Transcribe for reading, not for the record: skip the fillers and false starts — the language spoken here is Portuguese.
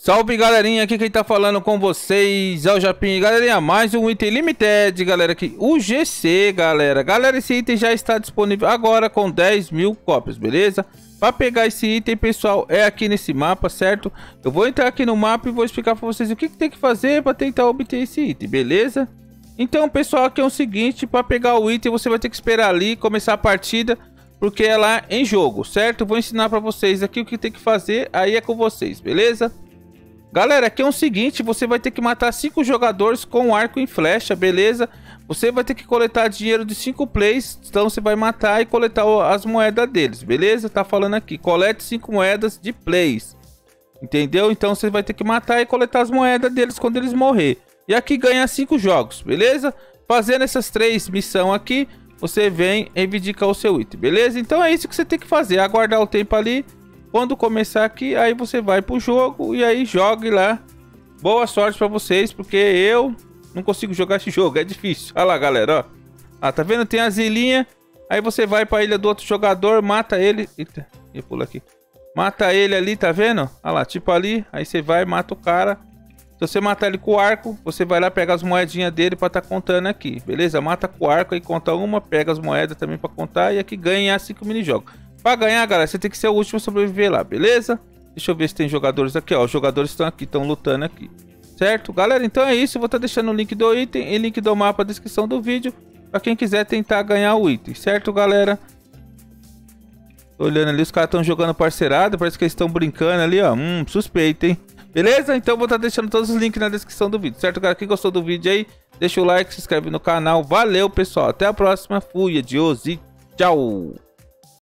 Salve galerinha, aqui quem tá falando com vocês é o Japinha. Galerinha, mais um item limited, galera, aqui, o GC, galera. Galera, esse item já está disponível agora com 10.000 cópias, beleza? Para pegar esse item, pessoal, é aqui nesse mapa, certo? Eu vou entrar aqui no mapa e vou explicar para vocês o que tem que fazer para tentar obter esse item, beleza? Então, pessoal, aqui é o seguinte, para pegar o item você vai ter que esperar ali, começar a partida, porque é lá em jogo, certo? Vou ensinar para vocês aqui o que tem que fazer, aí é com vocês, beleza? Galera, aqui é o seguinte, você vai ter que matar 5 jogadores com arco e flecha, beleza? Você vai ter que coletar dinheiro de 5 plays, então você vai matar e coletar as moedas deles, beleza? Tá falando aqui, colete 5 moedas de plays, entendeu? Então você vai ter que matar e coletar as moedas deles quando eles morrer. E aqui ganha 5 jogos, beleza? Fazendo essas 3 missões aqui, você vem reivindicar o seu item, beleza? Então é isso que você tem que fazer, aguardar o tempo ali. Quando começar aqui, aí você vai pro jogo e aí jogue lá. Boa sorte pra vocês, porque eu não consigo jogar esse jogo, é difícil. Olha lá, galera, ó. Ah, tá vendo? Tem as ilhinhas. Aí você vai pra ilha do outro jogador, mata ele. Eita, ele pula aqui. Mata ele ali, tá vendo? Olha lá, tipo ali. Aí você vai, mata o cara. Se você matar ele com o arco, você vai lá pegar as moedinhas dele pra tá contando aqui, beleza? Mata com o arco, aí conta uma, pega as moedas também pra contar. E aqui ganha 5 minijogos. Pra ganhar, galera, você tem que ser o último a sobreviver lá, beleza? Deixa eu ver se tem jogadores aqui, ó. Os jogadores estão aqui, estão lutando aqui. Certo? Galera, então é isso. Eu vou estar deixando o link do item e link do mapa na descrição do vídeo. Pra quem quiser tentar ganhar o item. Certo, galera? Tô olhando ali, os caras estão jogando parceirado. Parece que eles estão brincando ali, ó. Suspeito, hein? Beleza? Então eu vou estar deixando todos os links na descrição do vídeo. Certo, galera? Quem gostou do vídeo aí, deixa o like, se inscreve no canal. Valeu, pessoal. Até a próxima. Fui, adiós e tchau.